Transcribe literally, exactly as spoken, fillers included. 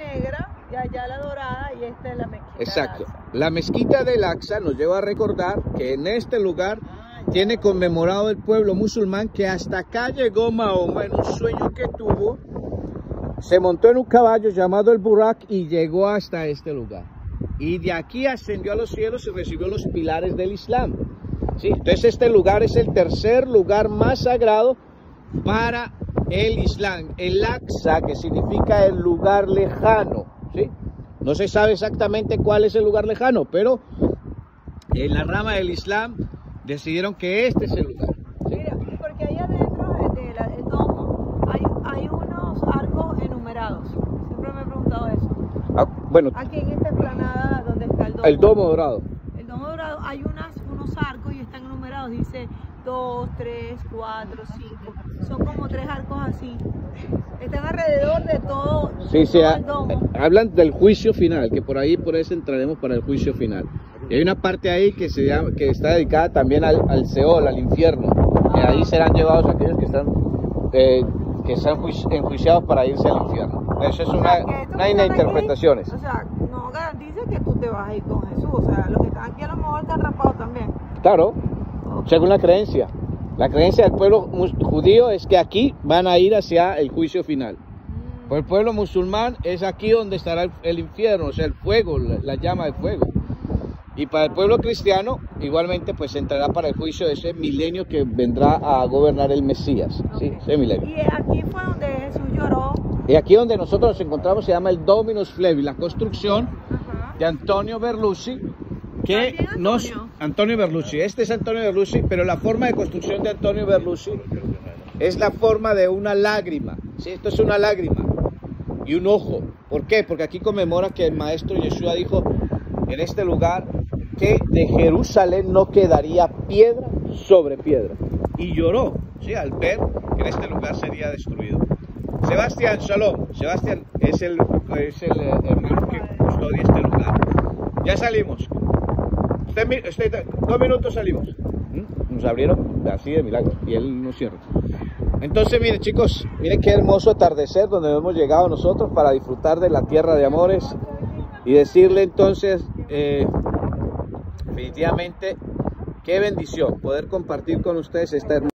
negra y allá la dorada y esta es la mezquita. Exacto. La mezquita del Aqsa nos lleva a recordar que en este lugar tiene conmemorado el pueblo musulmán que hasta acá llegó Mahoma en un sueño que tuvo. Se montó en un caballo llamado el Burak y llegó hasta este lugar. Y de aquí ascendió a los cielos y recibió los pilares del Islam. ¿Sí? Entonces este lugar es el tercer lugar más sagrado para el Islam. El Aqsa, que significa el lugar lejano. ¿Sí? No se sabe exactamente cuál es el lugar lejano, pero en la rama del Islam decidieron que este es el lugar. ¿Sí? Mira, porque ahí adentro del de de domo hay, hay unos arcos enumerados. Siempre me he preguntado eso. Ah, bueno, aquí en esta explanada donde está el domo. El domo dorado. El domo dorado hay unas, unos arcos y están enumerados. Dice dos, tres, cuatro, cinco. Son como tres arcos así. Están alrededor de todo, Sí, de sí, todo ha- el domo. hablan del juicio final, que por ahí, por eso entraremos para el juicio final. Y hay una parte ahí que se llama, que está dedicada también al, al Seol, al infierno, que ahí serán llevados aquellos que están, eh, que están juici- enjuiciados para irse al infierno. Eso es O una, sea, que estos una que de están aquí, interpretaciones. O sea, no garantiza que tú te vas a ir con Jesús. O sea, los que están aquí a lo mejor están rapados también. Claro, según la creencia. La creencia del pueblo mus- judío es que aquí van a ir hacia el juicio final. Por el pueblo musulmán es aquí donde estará el, el infierno, o sea, el fuego, la, la llama de fuego. Y para el pueblo cristiano, igualmente, pues entrará para el juicio de ese milenio que vendrá a gobernar el Mesías. ¿Sí? Ese milenio. Y aquí fue donde Jesús lloró. Y aquí donde nosotros nos encontramos se llama el Dominus Flevi, la construcción Ajá. de Antonio Berlucci, que ¿También Antonio? nos... Antonio Berlucci, este es Antonio Berlucci, pero la forma de construcción de Antonio Berlucci es la forma de una lágrima. ¿Sí? Esto es una lágrima y un ojo. ¿Por qué? Porque aquí conmemora que el maestro Yeshua dijo en este lugar que de Jerusalén no quedaría piedra sobre piedra. Y lloró, ¿sí? Al ver que en este lugar sería destruido. Sebastián, shalom. Sebastián es el, es el eh, hermano que custodia este lugar. Ya salimos. Usted, mi- usted- dos minutos salimos. ¿Mm? Nos abrieron así de milagro y él nos cierra. Entonces, miren chicos, miren qué hermoso atardecer donde hemos llegado nosotros para disfrutar de la tierra de amores y decirle entonces, eh, definitivamente, qué bendición poder compartir con ustedes esta hermosa